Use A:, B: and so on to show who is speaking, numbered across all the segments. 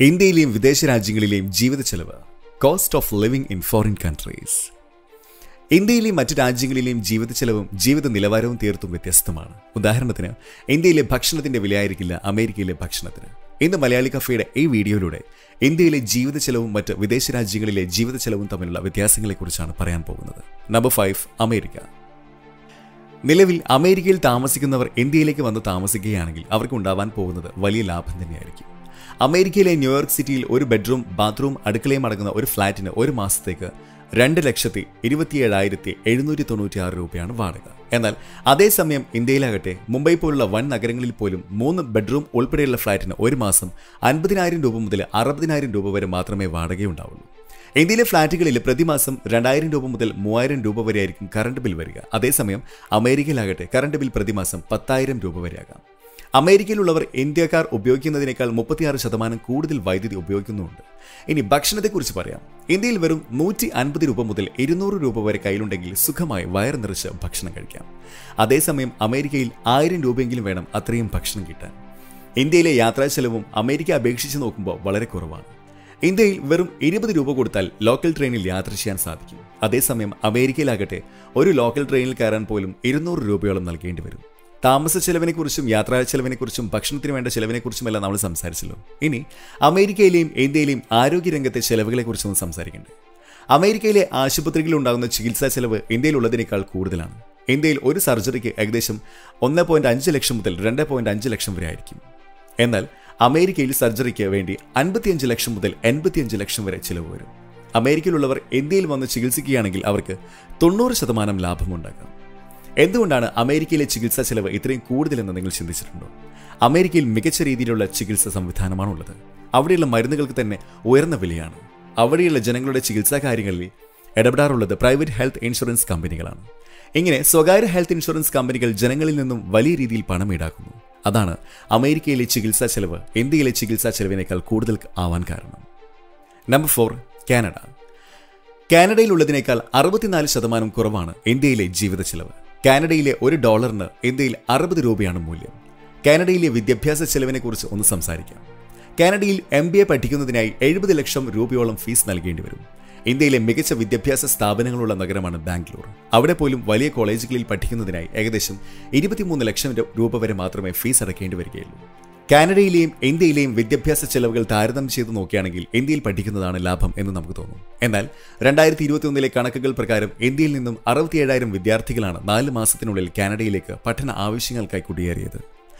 A: ഇന്ത്യയിലെയും വിദേശ രാജ്യങ്ങളിലെയും ജീവിത ചെലവ് cost of living in foreign countries. ഇന്ത്യയിലെയും മറ്റു രാജ്യങ്ങളിലെയും ജീവിത ചെലവും ജീവിത നിലവാരവും തീർത്തും വ്യത്യസ്തമാണ്. ഉദാഹരണത്തിന്, ഇന്ത്യയിലെ ഭക്ഷണത്തിന്റെ വിലയായിരിക്കില്ല അമേരിക്കയിലെ ഭക്ഷണത്തിന്. ഇന്ന് മലയാളി കഫേയുടെ ഈ വീഡിയോയിലൂടെ ഇന്ത്യയിലെ ജീവിത ചെലവും മറ്റ് വിദേശ രാജ്യങ്ങളിലെ ജീവിത ചെലവും തമ്മിലുള്ള വ്യത്യാസങ്ങളെക്കുറിച്ചാണ് പറയാൻ പോകുന്നത്. Number 5, America. നിലവിൽ അമേരിക്കയിൽ താമസിക്കുന്നവർ ഇന്ത്യയിലേക്ക് വന്ന് താമസിക്കുകയാണെങ്കിൽ അവർക്ക് ഉണ്ടാവാൻ പോകുന്നത് വലിയ ലാഭം തന്നെയായിരിക്കും. അമേരിക്കയിലെ ന്യൂയോർക്ക് സിറ്റിയിൽ ഒരു ബെഡ്റൂം, ബാത്റൂം, അടുക്കളയും അടങ്ങുന്ന ഒരു ഫ്ളാറ്റിന് ഒരു മാസത്തേക്ക് 2,27,796 രൂപയാണ് വാടക. എന്നാൽ അതേസമയം ഇന്ത്യയിലാകട്ടെ മുംബൈ പോലുള്ള വൻ നഗരങ്ങളിൽ പോലും 3 ബെഡ്റൂം ഉൾപ്പെടെയുള്ള ഫ്ളാറ്റിന് ഒരു മാസം 50,000 രൂപ മുതൽ 60,000 രൂപ വരെ മാത്രമേ വാടകയുണ്ടാവുള്ളൂ. ഇന്ത്യയിലെ ഫ്ളാറ്റുകളിൽ പ്രതിമാസം 2,000 രൂപ മുതൽ 3,000 രൂപ വരെയായിരിക്കും കറണ്ട് ബിൽ വരിക. അതേസമയം അമേരിക്കയിലാകട്ടെ കറണ്ട് ബിൽ പ്രതിമാസം 10,000 രൂപ വരെയാകാം. അമേരിക്കയിലുള്ളവർ ഇന്ത്യക്കാർ ഉപയോഗിക്കുന്നതിനേക്കാൾ 36% കൂടുതൽ വൈദ്യുതി ഉപയോഗിക്കുന്നുണ്ട്. ഇനി ഭക്ഷണത്തെക്കുറിച്ച് പറയാം. ഇന്ത്യയിൽ വെറും 150 രൂപ മുതൽ 200 രൂപ വരെ കയ്യിലുണ്ടെങ്കിൽ സുഖമായി വയർ നിറച്ച് ഭക്ഷണം കഴിക്കാം. അതേസമയം അമേരിക്കയിൽ 1000 രൂപയെങ്കിലും വേണം അത്രയും ഭക്ഷണം കിട്ടാൻ. ഇന്ത്യയിലെ യാത്രാ ചെലവും അമേരിക്ക അപേക്ഷിച്ച് നോക്കുമ്പോൾ വളരെ കുറവാണ്. ഇന്ത്യയിൽ വെറും 20 രൂപ കൊടുത്താൽ ലോക്കൽ ട്രെയിനിൽ യാത്ര ചെയ്യാൻ സാധിക്കും. അതേസമയം അമേരിക്കയിലാകട്ടെ ഒരു ലോക്കൽ ട്രെയിനിൽ കയറാൻ പോലും 200 രൂപയോളം നൽകേണ്ടി വരും. താമസ ചെലവിനെക്കുറിച്ചും യാത്രാ ചെലവിനെക്കുറിച്ചും ഭക്ഷണത്തിന് വേണ്ട ചെലവിനെക്കുറിച്ചുമെല്ലാം നമ്മൾ സംസാരിച്ചല്ലോ. ഇനി അമേരിക്കയിലെയും ഇന്ത്യയിലെയും ആരോഗ്യരംഗത്തെ ചെലവുകളെക്കുറിച്ചൊന്ന് സംസാരിക്കണ്ടേ. അമേരിക്കയിലെ ആശുപത്രികളിൽ ഉണ്ടാകുന്ന ചികിത്സാ ചെലവ് ഇന്ത്യയിലുള്ളതിനേക്കാൾ കൂടുതലാണ്. ഇന്ത്യയിൽ ഒരു സർജറിക്ക് ഏകദേശം 1.5 ലക്ഷം മുതൽ 2.5 ലക്ഷം വരെ ആയിരിക്കും. എന്നാൽ അമേരിക്കയിൽ സർജറിക്ക് വേണ്ടി 55 ലക്ഷം മുതൽ 85 ലക്ഷം വരെ ചിലവ് വരും. അമേരിക്കയിലുള്ളവർ ഇന്ത്യയിൽ വന്ന് ചികിത്സിക്കുകയാണെങ്കിൽ അവർക്ക് 90% ലാഭമുണ്ടാക്കാം. എന്തുകൊണ്ടാണ് അമേരിക്കയിലെ ചികിത്സാ ചെലവ് ഇത്രയും കൂടുതലെന്ന് നിങ്ങൾ ചിന്തിച്ചിട്ടുണ്ടോ? അമേരിക്കയിൽ മികച്ച രീതിയിലുള്ള ചികിത്സാ സംവിധാനമാണുള്ളത്. അവിടെയുള്ള മരുന്നുകൾക്ക് തന്നെ ഉയർന്ന വിലയാണ്. അവിടെയുള്ള ജനങ്ങളുടെ ചികിത്സാ കാര്യങ്ങളിൽ ഇടപെടാറുള്ളത് പ്രൈവറ്റ് ഹെൽത്ത് ഇൻഷുറൻസ് കമ്പനികളാണ്. ഇങ്ങനെ സ്വകാര്യ ഹെൽത്ത് ഇൻഷുറൻസ് കമ്പനികൾ ജനങ്ങളിൽ നിന്നും വലിയ രീതിയിൽ പണം ഈടാക്കുന്നു. അതാണ് അമേരിക്കയിലെ ചികിത്സാ ചെലവ് ഇന്ത്യയിലെ ചികിത്സാ ചെലവിനേക്കാൾ കൂടുതൽ ആവാൻ കാരണം. Number 4, Canada. കാനഡയിലുള്ളതിനേക്കാൾ 64% കുറവാണ് ഇന്ത്യയിലെ ജീവിത ചെലവ്. കാനഡയിലെ $1 ഇന്ത്യയിൽ 60 രൂപയാണ് മൂല്യം. കാനഡയിലെ വിദ്യാഭ്യാസ ചെലവിനെക്കുറിച്ച് ഒന്ന് സംസാരിക്കാം. കാനഡയിൽ MBA പഠിക്കുന്നതിനായി 70 ലക്ഷം രൂപയോളം ഫീസ് നൽകേണ്ടി വരും. ഇന്ത്യയിലെ മികച്ച വിദ്യാഭ്യാസ സ്ഥാപനങ്ങളുള്ള നഗരമാണ് ബാംഗ്ലൂർ. അവിടെ പോലും വലിയ കോളേജുകളിൽ പഠിക്കുന്നതിനായി ഏകദേശം 23 ലക്ഷം രൂപ വരെ മാത്രമേ ഫീസ് അടയ്ക്കേണ്ടി വരികയുള്ളൂ. കാനഡയിലെയും ഇന്ത്യയിലെയും വിദ്യാഭ്യാസ ചെലവുകൾ താരതമ്യം ചെയ്ത് നോക്കുകയാണെങ്കിൽ ഇന്ത്യയിൽ പഠിക്കുന്നതാണ് ലാഭം എന്ന് നമുക്ക് തോന്നും. എന്നാൽ 2021 കണക്കുകൾ പ്രകാരം ഇന്ത്യയിൽ നിന്നും 67,000 വിദ്യാർത്ഥികളാണ് 4 മാസത്തിനുള്ളിൽ കാനഡയിലേക്ക് പഠന ആവശ്യങ്ങൾക്കായി കുടിയേറിയത്.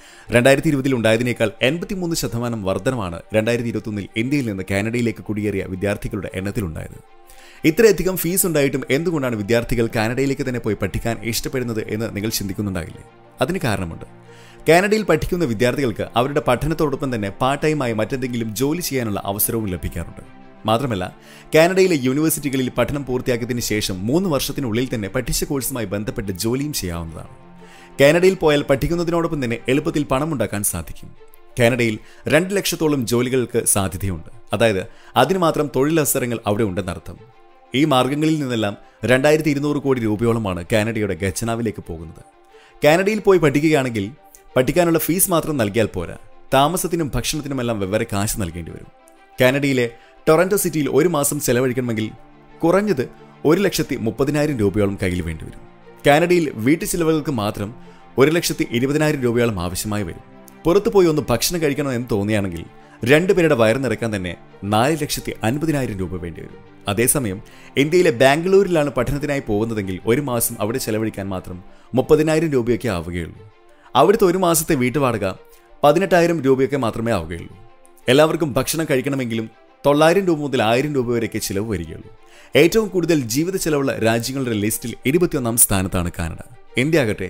A: 2020 ഉണ്ടായതിനേക്കാൾ 83% വർധനമാണ് 2021 ഇന്ത്യയിൽ നിന്ന് കാനഡയിലേക്ക് കുടിയേറിയ വിദ്യാർത്ഥികളുടെ എണ്ണത്തിലുണ്ടായത്. ഇത്രയധികം ഫീസ് ഉണ്ടായിട്ടും എന്തുകൊണ്ടാണ് വിദ്യാർത്ഥികൾ കാനഡയിലേക്ക് തന്നെ പോയി പഠിക്കാൻ ഇഷ്ടപ്പെടുന്നത് എന്ന് നിങ്ങൾ ചിന്തിക്കുന്നുണ്ടാകില്ലേ? അതിന് കാരണമുണ്ട്. കാനഡയിൽ പഠിക്കുന്ന വിദ്യാർത്ഥികൾക്ക് അവരുടെ പഠനത്തോടൊപ്പം തന്നെ പാർട്ട് ടൈമായി മറ്റെന്തെങ്കിലും ജോലി ചെയ്യാനുള്ള അവസരവും ലഭിക്കാറുണ്ട്. മാത്രമല്ല, കാനഡയിലെ യൂണിവേഴ്സിറ്റികളിൽ പഠനം പൂർത്തിയാക്കിയതിനു ശേഷം 3 വർഷത്തിനുള്ളിൽ തന്നെ പഠിച്ച കോഴ്സുമായി ബന്ധപ്പെട്ട് ജോലിയും ചെയ്യാവുന്നതാണ്. കാനഡയിൽ പോയാൽ പഠിക്കുന്നതിനോടൊപ്പം തന്നെ എളുപ്പത്തിൽ പണമുണ്ടാക്കാൻ സാധിക്കും. കാനഡയിൽ 2 ലക്ഷത്തോളം ജോലികൾക്ക് സാധ്യതയുണ്ട്. അതായത് അതിന് മാത്രം തൊഴിലവസരങ്ങൾ അവിടെ ഉണ്ടെന്നർത്ഥം. ഈ മാർഗങ്ങളിൽ നിന്നെല്ലാം 2,200 കോടി രൂപയോളമാണ് കാനഡയുടെ ഖജനാവിലേക്ക് പോകുന്നത്. കാനഡയിൽ പോയി പഠിക്കുകയാണെങ്കിൽ പഠിക്കാനുള്ള ഫീസ് മാത്രം നൽകിയാൽ പോരാ, താമസത്തിനും ഭക്ഷണത്തിനുമെല്ലാം വെവ്വേറെ കാശ് നൽകേണ്ടി വരും. കാനഡയിലെ ടൊറന്റോ സിറ്റിയിൽ ഒരു മാസം ചെലവഴിക്കണമെങ്കിൽ കുറഞ്ഞത് 1,30,000 രൂപയോളം കയ്യിൽ വേണ്ടി വരും. കാനഡയിൽ വീട്ടു ചിലവുകൾക്ക് മാത്രം 1,20,000 രൂപയോളം ആവശ്യമായി വരും. പുറത്തുപോയി ഒന്ന് ഭക്ഷണം കഴിക്കണമെന്ന് തോന്നിയാണെങ്കിൽ 2 പേരുടെ വയർ നിറയ്ക്കാൻ തന്നെ 4,50,000 രൂപ വേണ്ടി വരും. അതേസമയം ഇന്ത്യയിലെ ബാംഗ്ലൂരിലാണ് പഠനത്തിനായി പോകുന്നതെങ്കിൽ ഒരു മാസം അവിടെ ചെലവഴിക്കാൻ മാത്രം 30,000 രൂപയൊക്കെ ആവുകയുള്ളൂ. അവിടുത്തെ ഒരു മാസത്തെ വീട്ടുവാടക 18,000 രൂപയൊക്കെ മാത്രമേ ആവുകയുള്ളൂ. എല്ലാവർക്കും ഭക്ഷണം കഴിക്കണമെങ്കിലും 900 രൂപ മുതൽ 1000 രൂപ വരെയൊക്കെ ചിലവ് വരികയുള്ളൂ. ഏറ്റവും കൂടുതൽ ജീവിത ചെലവുള്ള രാജ്യങ്ങളുടെ ലിസ്റ്റിൽ 21ാം സ്ഥാനത്താണ് കാനഡ. ഇന്ത്യ ആകട്ടെ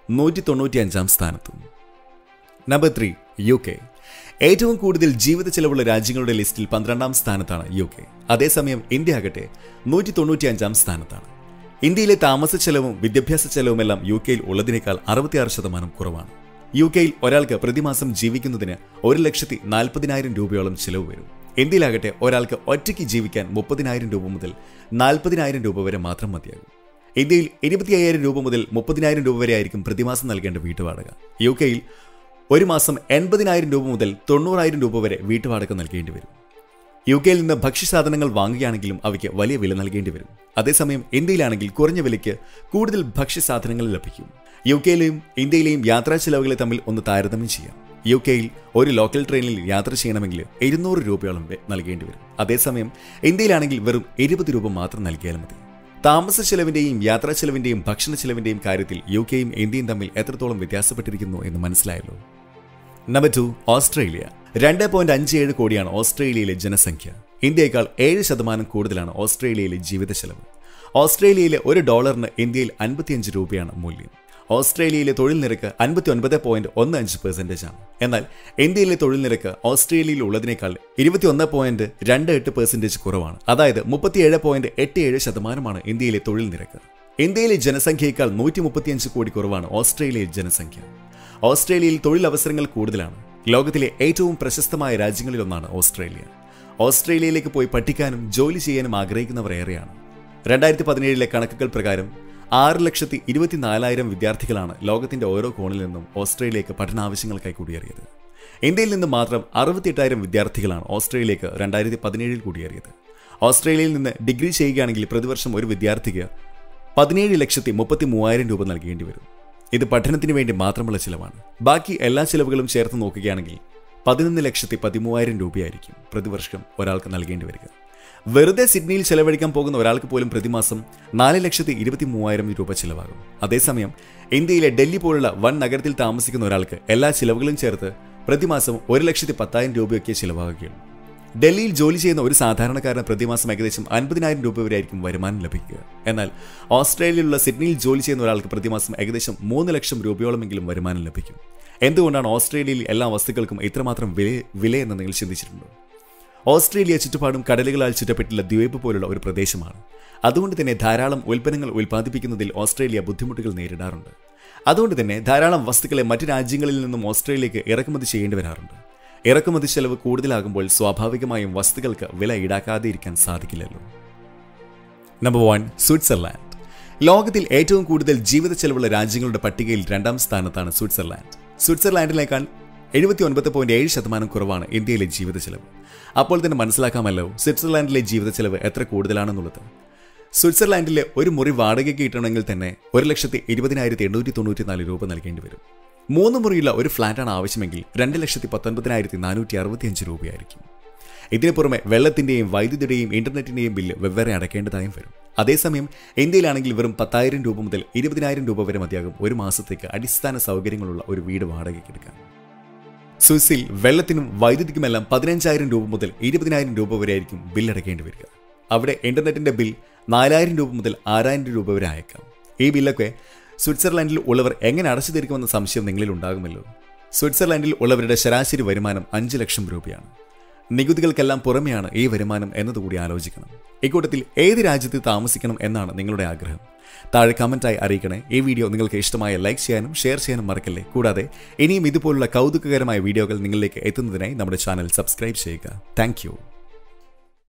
A: 195ാം സ്ഥാനത്തും. Number 3, UK. ഏറ്റവും കൂടുതൽ ജീവിത ചെലവുള്ള രാജ്യങ്ങളുടെ ലിസ്റ്റിൽ 12ാം സ്ഥാനത്താണ് UK. അതേസമയം ഇന്ത്യ ആകട്ടെ 195ാം സ്ഥാനത്താണ്. ഇന്ത്യയിലെ താമസ ചെലവും വിദ്യാഭ്യാസ ചെലവുമെല്ലാം UK ഉള്ളതിനേക്കാൾ 66% കുറവാണ്. UK ഒരാൾക്ക് പ്രതിമാസം ജീവിക്കുന്നതിന് 1,40,000 രൂപയോളം ചിലവ് വരും. ഇന്ത്യയിലാകട്ടെ ഒരാൾക്ക് ഒറ്റയ്ക്ക് ജീവിക്കാൻ 30,000 രൂപ മുതൽ 40,000 രൂപ വരെ മാത്രം മതിയാകും. ഇന്ത്യയിൽ 25,000 രൂപ മുതൽ 30,000 രൂപ വരെ ആയിരിക്കും പ്രതിമാസം നൽകേണ്ട വീട്ടുവാടക. UK ഒരു മാസം 80,000 രൂപ മുതൽ 90,000 രൂപ വരെ വീട്ടുവാടക നൽകേണ്ടി വരും. UK നിന്ന് ഭക്ഷ്യസാധനങ്ങൾ വാങ്ങുകയാണെങ്കിലും അവയ്ക്ക് വലിയ വില നൽകേണ്ടി വരും. അതേസമയം ഇന്ത്യയിലാണെങ്കിൽ കുറഞ്ഞ വിലയ്ക്ക് കൂടുതൽ ഭക്ഷ്യസാധനങ്ങൾ ലഭിക്കും. UK യിലെയും ഇന്ത്യയിലെയും യാത്രാ ചെലവുകളെ തമ്മിൽ ഒന്ന് താരതമ്യം ചെയ്യാം. UK യിൽ ഒരു ലോക്കൽ ട്രെയിനിൽ യാത്ര ചെയ്യണമെങ്കിൽ 200 രൂപയോളം നൽകേണ്ടി വരും. അതേസമയം ഇന്ത്യയിലാണെങ്കിൽ വെറും 20 രൂപ മാത്രം നൽകിയാൽ മതി. താമസ ചെലവിന്റെയും യാത്രാ ചെലവിന്റെയും ഭക്ഷണ ചെലവിന്റെയും കാര്യത്തിൽ UK യും ഇന്ത്യയും തമ്മിൽ എത്രത്തോളം വ്യത്യാസപ്പെട്ടിരിക്കുന്നു എന്ന് മനസ്സിലായല്ലോ. Number 2, Australia. 2.57 കോടിയാണ് ഓസ്ട്രേലിയയിലെ ജനസംഖ്യ. ഇന്ത്യയേക്കാൾ 7% കൂടുതലാണ് ഓസ്ട്രേലിയയിലെ ജീവിത ചെലവ്. ഓസ്ട്രേലിയയിലെ $1 ഇന്ത്യയിൽ 55 രൂപയാണ് മൂല്യം. ഓസ്ട്രേലിയയിലെ തൊഴിൽ നിരക്ക് 59.15% ആണ്. എന്നാൽ ഇന്ത്യയിലെ തൊഴിൽ നിരക്ക് ഓസ്ട്രേലിയയിൽ ഉള്ളതിനേക്കാൾ 21.28% കുറവാണ്. അതായത് 37.87% ഇന്ത്യയിലെ തൊഴിൽ നിരക്ക്. ഇന്ത്യയിലെ ജനസംഖ്യയേക്കാൾ 135 കോടി കുറവാണ് ഓസ്ട്രേലിയയിലെ ജനസംഖ്യ. ഓസ്ട്രേലിയയിൽ തൊഴിലവസരങ്ങൾ കൂടുതലാണ്. ലോകത്തിലെ ഏറ്റവും പ്രശസ്തമായ രാജ്യങ്ങളിലൊന്നാണ് ഓസ്ട്രേലിയ. ഓസ്ട്രേലിയയിലേക്ക് പോയി പഠിക്കാനും ജോലി ചെയ്യാനും ആഗ്രഹിക്കുന്നവർ ഏറെയാണ്. 2017 കണക്കുകൾ പ്രകാരം 6,24,000 വിദ്യാർത്ഥികളാണ് ലോകത്തിന്റെ ഓരോ കോണിൽ നിന്നും ഓസ്ട്രേലിയയിലേക്ക് പഠനാവശ്യങ്ങൾക്കായി കുടിയേറിയത്. ഇന്ത്യയിൽ നിന്ന് മാത്രം 68,000 വിദ്യാർത്ഥികളാണ് ഓസ്ട്രേലിയയിലേക്ക് 2017 കുടിയേറിയത്. ഓസ്ട്രേലിയയിൽ നിന്ന് ഡിഗ്രി ചെയ്യുകയാണെങ്കിൽ പ്രതിവർഷം ഒരു വിദ്യാർത്ഥിക്ക് 17,33,000 രൂപ നൽകേണ്ടി വരും. ഇത് പഠനത്തിന് വേണ്ടി മാത്രമുള്ള ചിലവാണ്. ബാക്കി എല്ലാ ചിലവുകളും ചേർത്ത് നോക്കുകയാണെങ്കിൽ 11,13,000 രൂപയായിരിക്കും പ്രതിവർഷം ഒരാൾക്ക് നൽകേണ്ടി വരിക. വെറുതെ സിഡ്നിയിൽ ചെലവഴിക്കാൻ പോകുന്ന ഒരാൾക്ക് പോലും പ്രതിമാസം 4,23,000 രൂപ ചിലവാകും. അതേസമയം ഇന്ത്യയിലെ ഡൽഹി പോലുള്ള വൻ നഗരത്തിൽ താമസിക്കുന്ന ഒരാൾക്ക് എല്ലാ ചിലവുകളും ചേർത്ത് പ്രതിമാസം 1,10,000 രൂപയൊക്കെ ചിലവാകുകയുള്ളൂ. ഡൽഹിയിൽ ജോലി ചെയ്യുന്ന ഒരു സാധാരണക്കാരന് പ്രതിമാസം ഏകദേശം 50,000 രൂപ വരെ ആയിരിക്കും വരുമാനം ലഭിക്കുക. എന്നാൽ ഓസ്ട്രേലിയയിലുള്ള സിഡ്നിയിൽ ജോലി ചെയ്യുന്ന ഒരാൾക്ക് പ്രതിമാസം ഏകദേശം 3 ലക്ഷം രൂപയോളമെങ്കിലും വരുമാനം ലഭിക്കും. എന്തുകൊണ്ടാണ് ഓസ്ട്രേലിയയിൽ എല്ലാ വസ്തുക്കൾക്കും ഇത്രമാത്രം വിലയെന്ന് നിങ്ങൾ ചിന്തിച്ചിട്ടുണ്ടോ? ഓസ്ട്രേലിയ ചുറ്റുപാടും കടലുകളാൽ ചുറ്റപ്പെട്ടുള്ള ദ്വീപ് പോലുള്ള ഒരു പ്രദേശമാണ്. അതുകൊണ്ട് തന്നെ ധാരാളം ഉൽപ്പന്നങ്ങൾ ഉൽപ്പാദിപ്പിക്കുന്നതിൽ ഓസ്ട്രേലിയ ബുദ്ധിമുട്ടുകൾ നേരിടാറുണ്ട്. അതുകൊണ്ട് തന്നെ ധാരാളം വസ്തുക്കളെ മറ്റ് രാജ്യങ്ങളിൽ നിന്നും ഓസ്ട്രേലിയക്ക് ഇറക്കുമതി ചെയ്യേണ്ടി വരാറുണ്ട്. ഇറക്കുമതി ചെലവ് കൂടുതലാകുമ്പോൾ സ്വാഭാവികമായും വസ്തുക്കൾക്ക് വില ഈടാക്കാതെ ഇരിക്കാൻ സാധിക്കില്ലല്ലോ. Number 1, Switzerland. ലോകത്തിൽ ഏറ്റവും കൂടുതൽ ജീവിത ചെലവുള്ള രാജ്യങ്ങളുടെ പട്ടികയിൽ 2ാം സ്ഥാനത്താണ് സ്വിറ്റ്സർലാൻഡ്. സ്വിറ്റ്സർലാൻഡിനേക്കാൾ 79.7% കുറവാണ് ഇന്ത്യയിലെ ജീവിത ചെലവ്. അപ്പോൾ തന്നെ മനസ്സിലാക്കാമല്ലോ സ്വിറ്റ്സർലാൻഡിലെ ജീവിത ചെലവ് എത്ര കൂടുതലാണെന്നുള്ളത്. സ്വിറ്റ്സർലാൻഡിലെ ഒരു മുറി വാടകയ്ക്ക് കിട്ടണമെങ്കിൽ തന്നെ 1,20,894 രൂപ നൽകേണ്ടി വരും. 3 മുറിയുള്ള ഒരു ഫ്ലാറ്റാണ് ആവശ്യമെങ്കിൽ 2,19,465 രൂപയായിരിക്കും. ഇതിനു പുറമെ വെള്ളത്തിന്റെയും വൈദ്യുതിയുടെയും ഇന്റർനെറ്റിന്റെയും ബില്ല് വെവ്വേറെ അടയ്ക്കേണ്ടതായും വരും. അതേസമയം ഇന്ത്യയിലാണെങ്കിൽ വെറും 10,000 രൂപ മുതൽ 20,000 രൂപ വരെ മതിയാകും ഒരു മാസത്തേക്ക് അടിസ്ഥാന സൗകര്യങ്ങളുള്ള ഒരു വീട് വാടകയ്ക്ക് എടുക്കാൻ. സ്വിസിൽ വെള്ളത്തിനും വൈദ്യുതിക്കുമെല്ലാം 15,000 രൂപ മുതൽ 20,000 രൂപ വരെ ആയിരിക്കും ബില്ല് അടയ്ക്കേണ്ടി വരിക. അവിടെ ഇന്റർനെറ്റിന്റെ ബിൽ 4,000 രൂപ മുതൽ 6,000 രൂപ വരെ അയക്കാം. ഈ ബില്ലൊക്കെ സ്വിറ്റ്സർലാൻഡിൽ ഉള്ളവർ എങ്ങനെ അടച്ചു തീർക്കുമെന്ന സംശയം നിങ്ങളിൽ ഉണ്ടാകുമല്ലോ. സ്വിറ്റ്സർലാൻഡിൽ ഉള്ളവരുടെ ശരാശരി വരുമാനം 5 ലക്ഷം രൂപയാണ്. നികുതികൾക്കെല്ലാം പുറമെയാണ് ഈ വരുമാനം എന്നതുകൂടി ആലോചിക്കണം. ഇക്കൂട്ടത്തിൽ ഏത് രാജ്യത്ത് താമസിക്കണം എന്നാണ് നിങ്ങളുടെ ആഗ്രഹം? താഴെ കമന്റായി അറിയിക്കണേ. ഈ വീഡിയോ നിങ്ങൾക്ക് ഇഷ്ടമായ ലൈക്ക് ചെയ്യാനും ഷെയർ ചെയ്യാനും മറക്കല്ലേ. കൂടാതെ ഇനിയും ഇതുപോലുള്ള കൗതുകകരമായ വീഡിയോകൾ നിങ്ങളിലേക്ക് എത്തുന്നതിനായി നമ്മുടെ ചാനൽ സബ്സ്ക്രൈബ് ചെയ്യുക. താങ്ക്